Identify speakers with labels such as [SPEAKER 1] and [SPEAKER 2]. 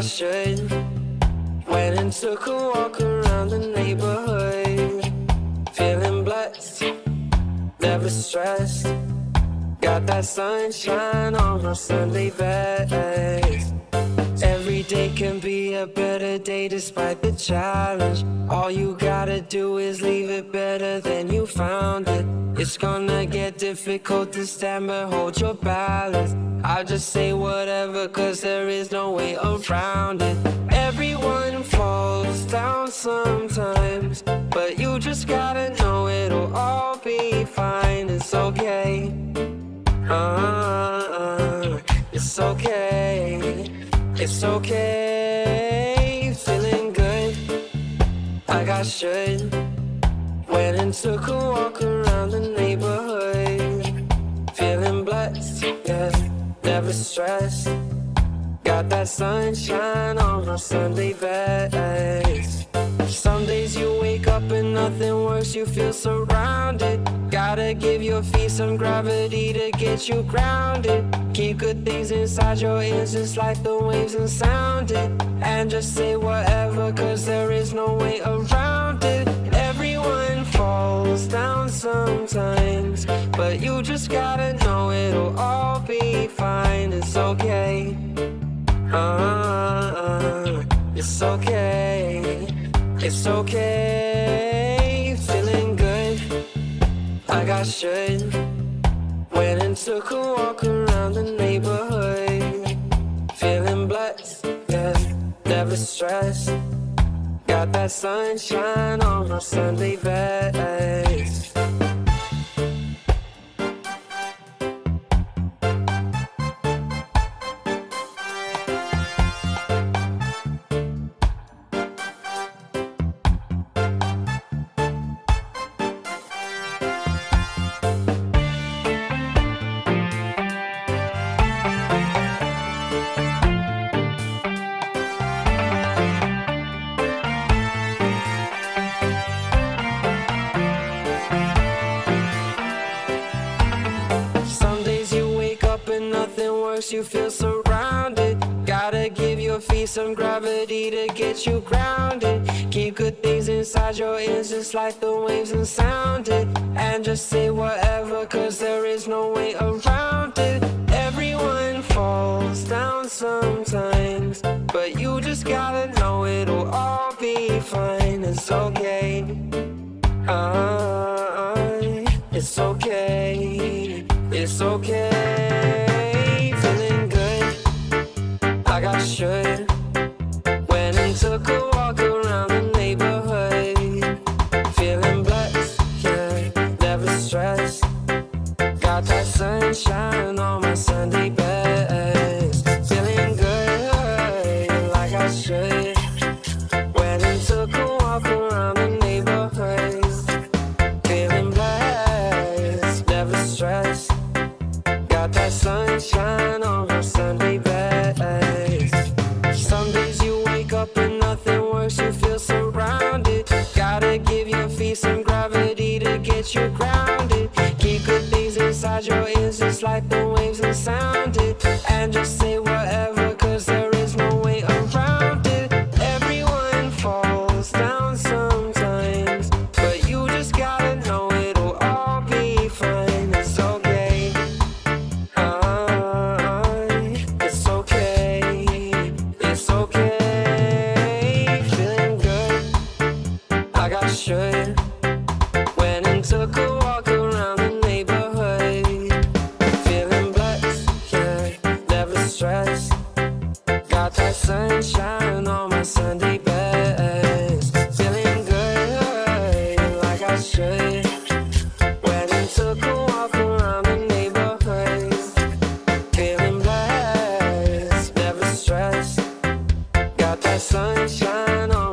[SPEAKER 1] I should. Went and took a walk around the neighborhood. Feeling blessed, never stressed. Got that sunshine on my Sunday best. Every day can be a better day despite the challenge. All you gotta do is leave it better than you found it. It's gonna get difficult to stand, but hold your balance. I'll just say whatever, cause there is no way around it. Everyone falls down sometimes, but you just gotta know it'll all be fine. It's okay. It's okay. It's okay. Feeling good like I should. Went and took a walk around the neighborhood. Feeling blessed, yeah, never stressed. Got that sunshine on my Sunday best. Some days you wake up and nothing works, you feel surrounded. Gotta give your feet some gravity to get you grounded. Keep good things inside your ears just like the waves and sound it. And just say whatever, cause there is no way around it. Everyone falls down sometimes, but you just gotta know it'll all be fine. It's okay. It's okay. It's okay. Feeling good like I should. Went and took a walk around the neighborhood. Feeling blessed, yeah, never stressed. Got that sunshine on my Sunday best. You feel surrounded. Gotta give your feet some gravity to get you grounded. Keep good things inside your ears just like the waves and sound it. And just say whatever, cause there is no way around it. Everyone falls down sometimes, but you just gotta know it'll all be fine. It's okay. It's okay. It's okay. Like I should. Went and took a walk around the neighborhood. Feeling blessed, yeah, never stressed. Got that sunshine on my Sunday best. Feeling good like I should. Went and took a walk around the neighborhood. Feeling blessed, never stressed. Got that sunshine on my Sunday best. Some days you wake up and nothing works, you feel surrounded. Gotta give your feet some gravity to get you grounded. Keep good things inside your ears just like the waves and sound it. And just say whatever, cause there is no way around it. Everyone falls down sometimes, but you just gotta know it'll all be fine. It's okay. It's okay. It's okay. Feeling good like I should. Went and took a walk around the neighborhood. Feeling blessed, yeah, never stressed. Got that sunshine on my Sunday best. Feeling good like I should. Went and took a walk around the neighborhood. Feeling blessed, never stressed. Got that sunshine on